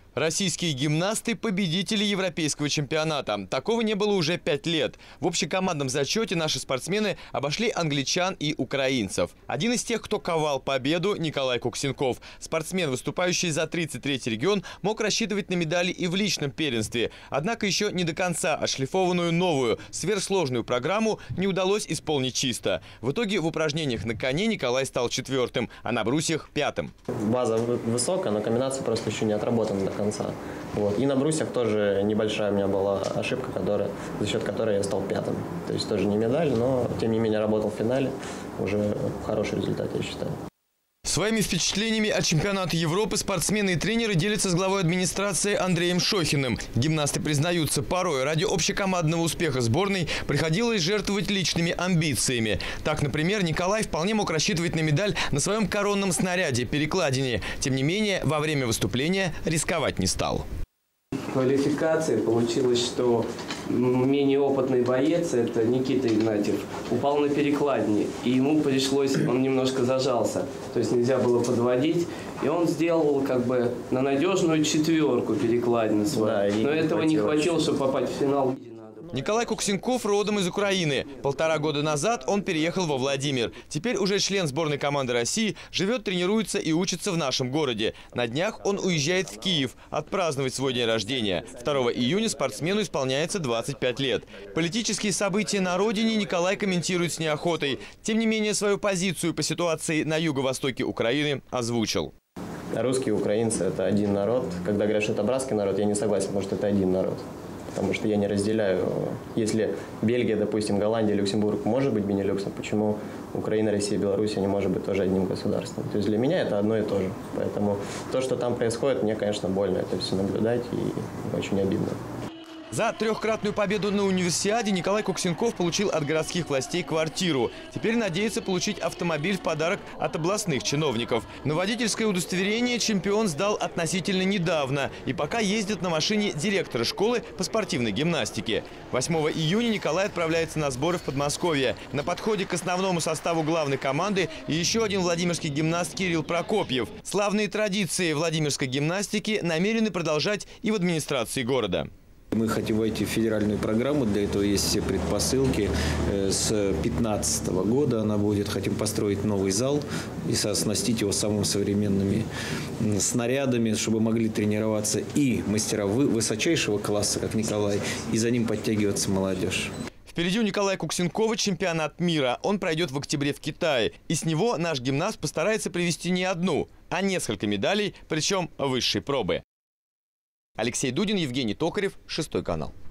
Российские гимнасты – победители европейского чемпионата. Такого не было уже 5 лет. В общекомандном зачете наши спортсмены обошли англичан и украинцев. Один из тех, кто ковал победу – Николай Куксенков. Спортсмен, выступающий за 33-й регион, мог рассчитывать на медали и в личном первенстве. Однако еще не до конца отшлифованную новую, сверхсложную программу не удалось исполнить чисто. В итоге в упражнениях на коне Николай стал 4-м, а на брусьях – 5-м. База высокая, но комбинация просто еще не отработана до конца. Вот. И на брусьях тоже небольшая у меня была ошибка, за счет которой я стал 5-м. То есть тоже не медаль, но тем не менее работал в финале. Уже хороший результат, я считаю. Своими впечатлениями от чемпионата Европы спортсмены и тренеры делятся с главой администрации Андреем Шохиным. Гимнасты признаются, порой ради общекомандного успеха сборной приходилось жертвовать личными амбициями. Так, например, Николай вполне мог рассчитывать на медаль на своем коронном снаряде – перекладине. Тем не менее, во время выступления рисковать не стал. В квалификации получилось, что менее опытный боец, это Никита Игнатьев, упал на перекладине. И ему пришлось, он немножко зажался. То есть нельзя было подводить. И он сделал как бы на надежную 4-ку перекладину свою. Да, но этого не хватило, чтобы попасть в финал. Николай Куксенков родом из Украины. 1,5 года назад он переехал во Владимир. Теперь уже член сборной команды России, живет, тренируется и учится в нашем городе. На днях он уезжает в Киев отпраздновать свой день рождения. 2 июня спортсмену исполняется 25 лет. Политические события на родине Николай комментирует с неохотой. Тем не менее, свою позицию по ситуации на юго-востоке Украины озвучил. Русские и украинцы – это один народ. Когда говорят, что это братский народ, я не согласен, потому что это один народ. Потому что я не разделяю, если Бельгия, допустим, Голландия, Люксембург может быть Бенилюксом, почему Украина, Россия, Беларусь не может быть тоже одним государством. То есть для меня это одно и то же. Поэтому то, что там происходит, мне, конечно, больно это все наблюдать и очень обидно. За 3-кратную победу на универсиаде Николай Куксенков получил от городских властей квартиру. Теперь надеется получить автомобиль в подарок от областных чиновников. Но водительское удостоверение чемпион сдал относительно недавно и пока ездит на машине директора школы по спортивной гимнастике. 8 июня Николай отправляется на сборы в Подмосковье. На подходе к основному составу главной команды и еще один владимирский гимнаст Кирилл Прокопьев. Славные традиции владимирской гимнастики намерены продолжать и в администрации города. Мы хотим войти в федеральную программу, для этого есть все предпосылки. С 2015 года она будет. Хотим построить новый зал и оснастить его самыми современными снарядами, чтобы могли тренироваться и мастера высочайшего класса, как Николай, и за ним подтягиваться молодежь. Впереди у Николая Куксенкова чемпионат мира. Он пройдет в октябре в Китае. И с него наш гимнаст постарается привезти не одну, а несколько медалей, причем высшей пробы. Алексей Дудин, Евгений Токарев, 6 канал.